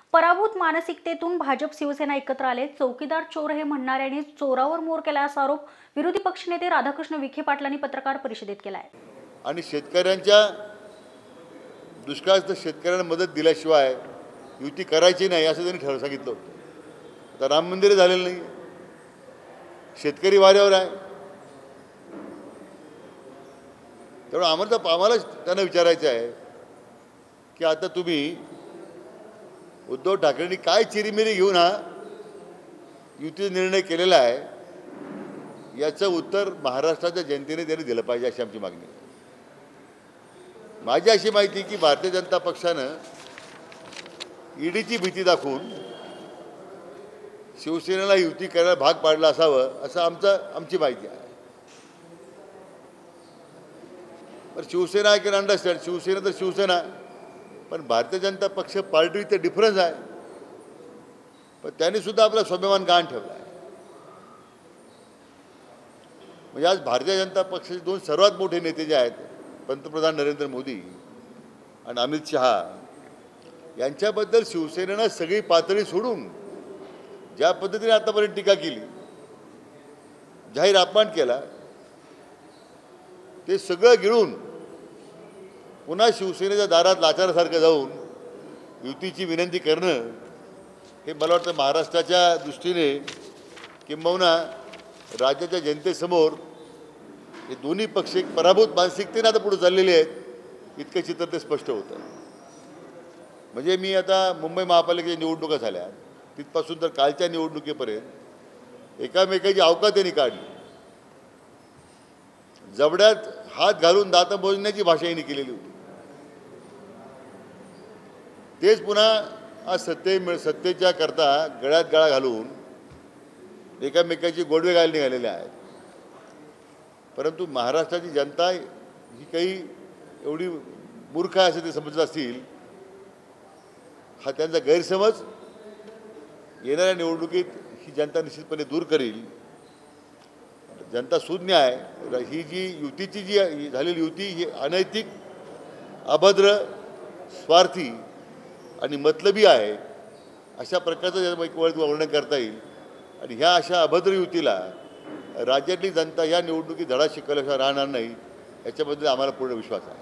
पराभूत मानसिकतेतून भाजप शिवसेना एकत्र आले। चौकीदार चोर हे म्हणणाऱ्यांनी चोरावर मोर केला असा आरोप विरोधी पक्षनेते राधाकृष्ण विखे पाटलांनी पत्रकार परिषदेत केला आहे। आणि शेतकऱ्यांच्या दुष्काळात शेतकऱ्यांना मदत दिल्याशिवाय युती करायची नाही असं त्यांनी सांगितलं होतं। आता राम मंदिर झालेलं नाही, शेतकरी वाऱ्यावर आहे। त्यामुळे आम्हाला त्यांना विचारायचं आहे की आता तुम्ही उद्धव ठाकरेंनी काय चिरीमिरी घेऊन हा युतीचा निर्णय केलेला आहे याचं उत्तर महाराष्ट्राच्या जनतेने त्यांनी दिलं पाहिजे अशी आमची मागणी आहे। माझी अशी माहिती की भारतीय जनता पक्षानं ईडीची भीती दाखवून शिवसेनेला युती करायला भाग पाडला असावं असं आमची माहिती आहे। पण Shiv Sena I can understand, Shiv Sena तर शिवसेना, पण भारतीय जनता पक्ष पार्टी ते डिफरन्स आहे। पण त्यांनी सुद्धा आपला स्वाभिमान गहाण ठेवला आहे। म्हणजे आज भारतीय जनता पक्षाचे दोन सर्वात मोठे नेते जे आहेत, पंतप्रधान नरेंद्र मोदी आणि अमित शहा, यांच्याबद्दल शिवसेनेनं सगळी पातळी सोडून ज्या पद्धतीने आतापर्यंत टीका केली, जाहीर अपमान केला, ते सगळं गिळून पुन्हा शिवसेनेच्या दारात लाचारासारखं जाऊन युतीची विनंती करणं हे मला वाटतं महाराष्ट्राच्या दृष्टीने किंबहुना राज्याच्या जनतेसमोर हे दोन्ही पक्ष एक पराभूत मानसिकतेने आता पुढे चाललेले आहेत, इतकं चित्र ते स्पष्ट होतं। म्हणजे मी आता मुंबई महापालिकेच्या निवडणुका झाल्या, तिथपासून तर कालच्या निवडणुकीपर्यंत एकामेकाची अवकात त्यांनी काढली, जबड्यात हात घालून दात मोजण्याची भाषा यांनी केलेली होती। तेच पुन्हा आज सत्तेच्या करता गळ्यात गळा घालून एकामेकाची गोडवे घालून निघालेले आहेत। परंतु महाराष्ट्राची जनता ही काही एवढी मूर्ख आहे असं ते समजत असतील, हा त्यांचा गैरसमज येणाऱ्या निवडणुकीत ही जनता निश्चितपणे दूर करील। जनता सुज्ञ आहे। ही जी युतीची जी झालेली युती ही अनैतिक, अभद्र, स्वार्थी आणि मतलबी आहे अशा प्रकारचं वर्णन करता येईल। आणि ह्या अशा अभद्र युतीला राज्यातली जनता ह्या निवडणुकीत धडा शिकवल्याशिवाय राहणार नाही याच्याबद्दल आम्हाला पूर्ण विश्वास आहे।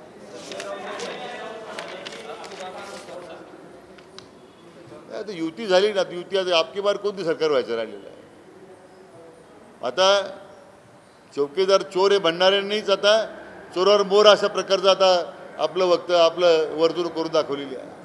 आता युती झाली ना, युती आता आपकी बार कोणती सरकार व्हायचं राहिलेलं आहे। आता चौकीदार चोर हे म्हणणाऱ्यांनीच आता चोरावर मोर अशा प्रकारचं आता आपलं वर्तणूक करून दाखवलेली आहे।